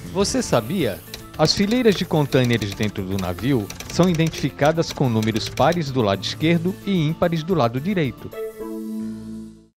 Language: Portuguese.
Você sabia? As fileiras de contêineres dentro do navio são identificadas com números pares do lado esquerdo e ímpares do lado direito.